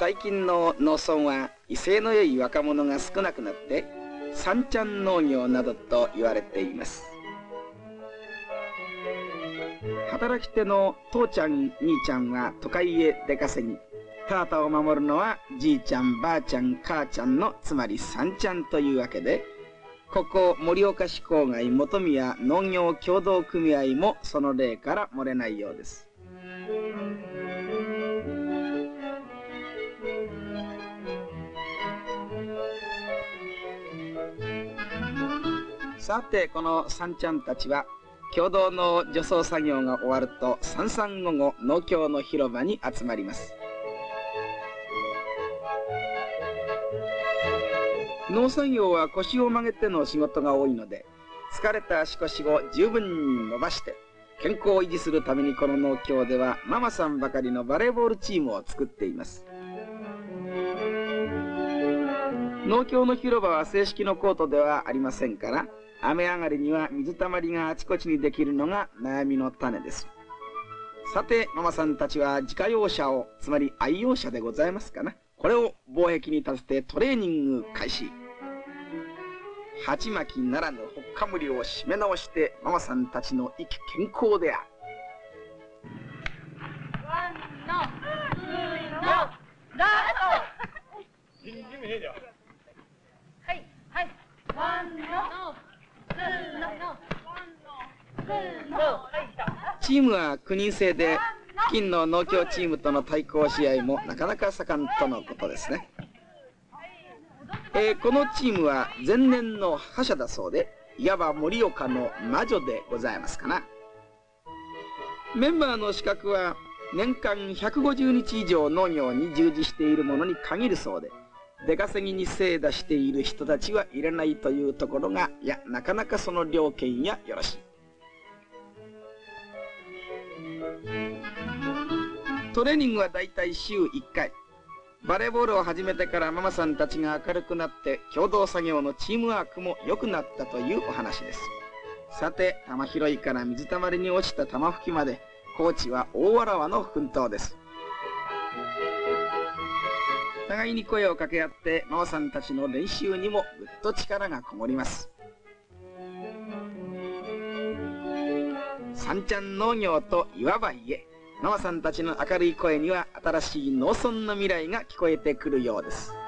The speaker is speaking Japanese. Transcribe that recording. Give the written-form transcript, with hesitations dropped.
最近の農村は威勢の良い若者が少なくなって三ちゃん農業などと言われています。働き手の父ちゃん兄ちゃんは都会へ出稼ぎ、田畑を守るのはじいちゃんばあちゃん母ちゃんのつまり三ちゃんというわけで、ここ盛岡市郊外本宮農業協同組合もその例から漏れないようです。さてこの三ちゃんたちは共同の除草作業が終わると三々午後農協の広場に集まります。農作業は腰を曲げての仕事が多いので、疲れた足腰を十分に伸ばして健康を維持するためにこの農協ではママさんばかりのバレーボールチームを作っています。農協の広場は正式のコートではありませんから、雨上がりには水たまりがあちこちにできるのが悩みの種です。さてママさんたちは自家用車を、つまり愛用車でございますかな、これを防壁に立ててトレーニング開始。鉢巻きならぬほっかむりを締め直してママさんたちの意気健康である。チームは9人制で、近の農協チームとの対抗試合もなかなか盛んとのことですね。このチームは前年の覇者だそうで、いわば盛岡の魔女でございますかな。メンバーの資格は年間150日以上農業に従事している者に限るそうで、出稼ぎに精出している人たちは入れないというところが、いやなかなかその了見やよろしい。トレーニングはだいたい週1回。バレーボールを始めてからママさんたちが明るくなって共同作業のチームワークも良くなったというお話です。さて玉拾いから水たまりに落ちた玉拭きまで、高知は大わらわの奮闘です。互いに声を掛け合ってママさんたちの練習にもぐっと力がこもります。三ちゃん農業といわば家、ママさんたちの明るい声には新しい農村の未来が聞こえてくるようです。